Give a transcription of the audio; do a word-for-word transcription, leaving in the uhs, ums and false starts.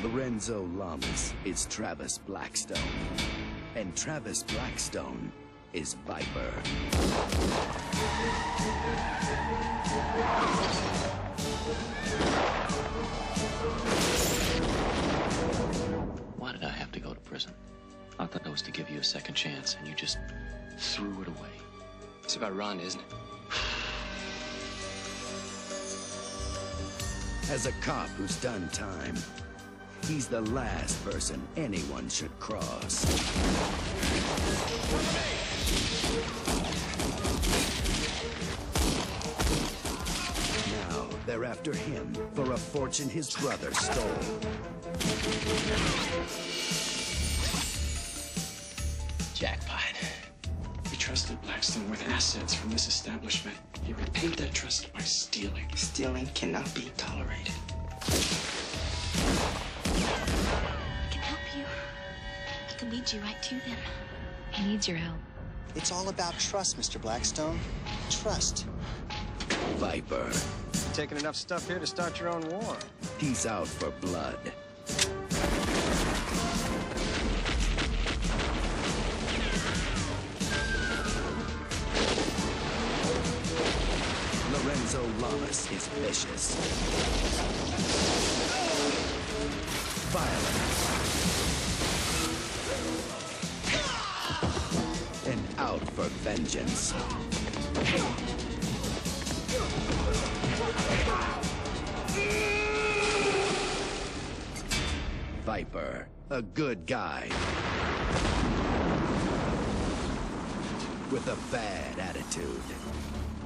Lorenzo Lamas is Travis Blackstone, and Travis Blackstone is Viper. Why did I have to go to prison? I thought that was to give you a second chance, and you just threw it away. It's about Ron, isn't it? As a cop who's done time, he's the last person anyone should cross. Now, they're after him for a fortune his brother stole. Jackpot. We trusted Blackstone with assets from this establishment. He repaid that trust by stealing. Stealing cannot be tolerated. I can help you. I can lead you right to them. He needs your help. It's all about trust, Mister Blackstone. Trust. Viper. You're taking enough stuff here to start your own war. He's out for blood. Lorenzo Lamas is vicious, violent, and out for vengeance. Viper, a good guy with a bad attitude.